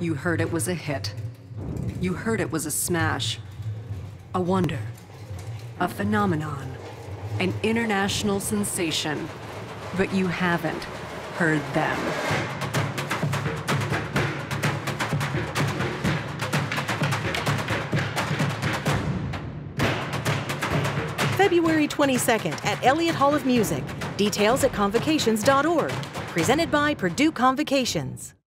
You heard it was a hit. You heard it was a smash. A wonder. A phenomenon. An international sensation. But you haven't heard them. February 22nd at Elliott Hall of Music. Details at convocations.org. Presented by Purdue Convocations.